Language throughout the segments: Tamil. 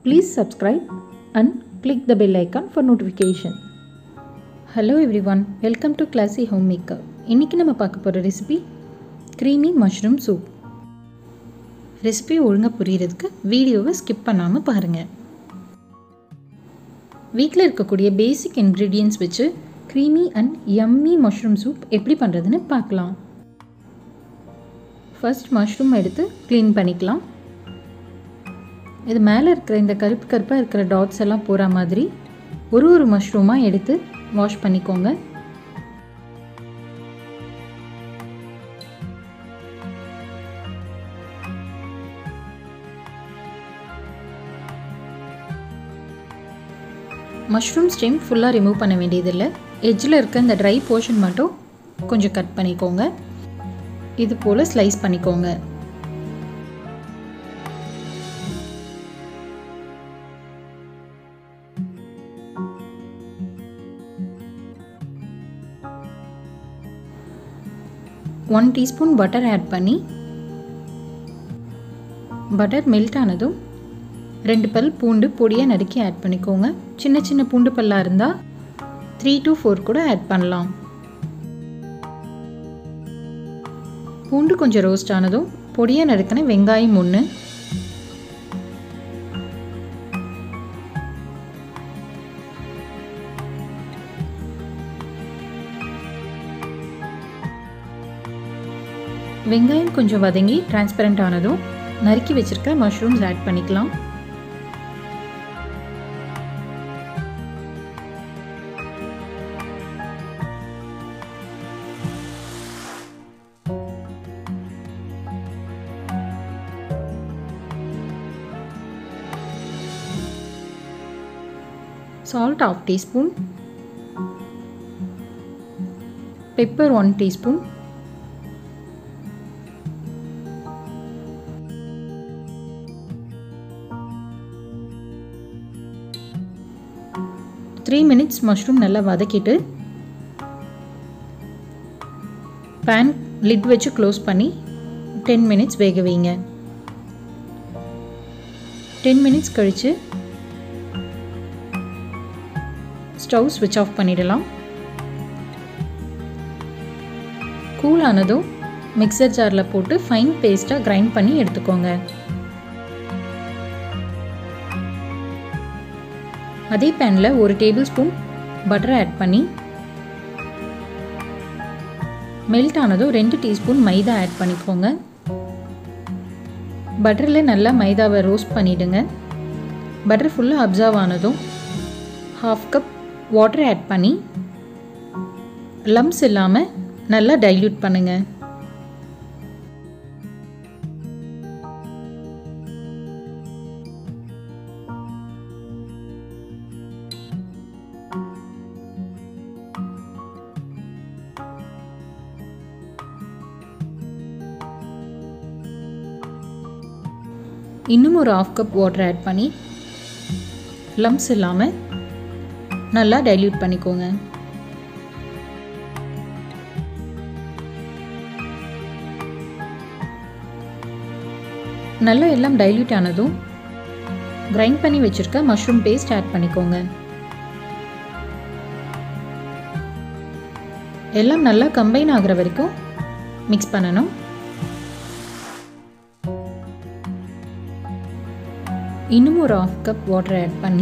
Please subscribe and click the bell icon for notification. Hello everyone, welcome to Classy Homemaker. இன்னைக்கு நம்ம பார்க்க போற recipe creamy mushroom soup. Recipe ஒழுங்கா புரியறதுக்கு வீடியோவை ஸ்கிப் பண்ணாம பாருங்க. வீட்ல இருக்கக்கூடிய பேசிக் ingredients வச்சு creamy and yummy mushroom soup எப்படி பண்றதுன்னு பார்க்கலாம். First mushroom எடுத்து clean பண்ணிக்கலாம். இது மேலே இருக்கிற இந்த கருப்பு கருப்பாக இருக்கிற டாட்ஸ் எல்லாம் போகிற மாதிரி ஒரு மஷ்ரூமாக எடுத்து வாஷ் பண்ணிக்கோங்க. மஷ்ரூம் ஸ்டெம் ஃபுல்லாக ரிமூவ் பண்ண வேண்டியதில்லை. எட்ஜில் இருக்க இந்த ட்ரை போர்ஷன் மட்டும் கொஞ்சம் கட் பண்ணிக்கோங்க. இது போல் ஸ்லைஸ் பண்ணிக்கோங்க. ஒன் டீஸ்பூன் பட்டர் ஆட் பண்ணி பட்டர் மெல்ட் ஆனதும் 2 பல் பூண்டு பொடியாக நறுக்கி ஆட் பண்ணிக்கோங்க. சின்ன சின்ன பூண்டு பல்லாக இருந்தால் 3 to 4 கூட ஆட் பண்ணலாம். பூண்டு கொஞ்சம் ரோஸ்ட் ஆனதும் பொடியாக நறுக்கின வெங்காயம் 1, வெங்காயம் கொஞ்சம் வதங்கி டிரான்ஸ்பரண்ட் ஆனதும் நறுக்கி வச்சிருக்க மஷ்ரூம்ஸ் ஆட் பண்ணிக்கலாம். Salt 1/2 teaspoon, pepper 1 teaspoon, three minutes mushroom நல்லா வதக்கிட்டு பேன் லிட் வச்சு க்ளோஸ் பண்ணி 10 மினிட்ஸ் வேக வைங்க. 10 மினிட்ஸ் கழித்து ஸ்டவ் ஸ்விட்ச் ஆஃப் பண்ணிடலாம். கூல் ஆனதும் மிக்சர் ஜாரில் போட்டு ஃபைன் பேஸ்ட்டாக கிரைண்ட் பண்ணி எடுத்துக்கோங்க. அதே பேனில் 1 டேபிள் ஸ்பூன் பட்டர் ஆட் பண்ணி மெல்ட் ஆனதும் 2 டீஸ்பூன் மைதா ஆட் பண்ணிக்கோங்க. பட்டரில் நல்லா மைதாவை ரோஸ்ட் பண்ணிவிடுங்க. பட்டர் ஃபுல்லாக அப்சர்வ் ஆனதும் 1/2 கப் வாட்டர் ஆட் பண்ணி லம்ப்ஸ் இல்லாமல் நல்லா டைல்யூட் பண்ணுங்கள். இன்னும் ஒரு 1/2 கப் வாட்டர் ஆட் பண்ணி லம்ப்ஸ் இல்லாமல் நல்லா டைல்யூட் பண்ணிக்கோங்க. நல்லா எல்லாம் டைல்யூட் ஆனதும் கிரைண்ட் பண்ணி வச்சிருக்க மஷ்ரூம் பேஸ்ட் ஆட் பண்ணிக்கோங்க. எல்லாம் நல்லா கம்பைன் ஆகிற வரைக்கும் மிக்ஸ் பண்ணணும். இன்னும் ஒரு 1/2 கப் வாட்டர் ஆட் பண்ணி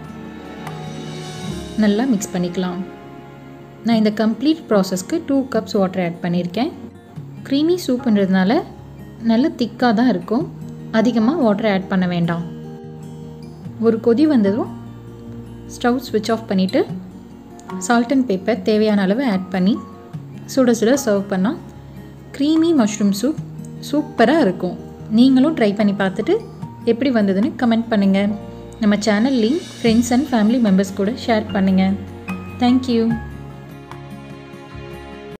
நல்லா மிக்ஸ் பண்ணிக்கலாம். நான் இந்த கம்ப்ளீட் ப்ராசஸ்க்கு 2 கப்ஸ் வாட்டர் ஆட் பண்ணியிருக்கேன். க்ரீமி சூப்புன்றதுனால நல்ல திக்காக தான் இருக்கும். அதிகமாக வாட்டர் ஆட் பண்ண வேண்டாம். ஒரு கொதி வந்ததும் ஸ்டவ் ஸ்விட்ச் ஆஃப் பண்ணிவிட்டு சால்ட் அண்ட் பெப்பர் தேவையான அளவு ஆட் பண்ணி சுட சுட சர்வ் பண்ணால் க்ரீமி மஷ்ரூம் சூப் சூப்பராக இருக்கும். நீங்களும் ட்ரை பண்ணி பார்த்துட்டு எப்படி வந்ததுன்னு கமெண்ட் பண்ணுங்கள். நம்ம channel link friends and family members கூட ஷேர் பண்ணுங்கள். தேங்க்யூ.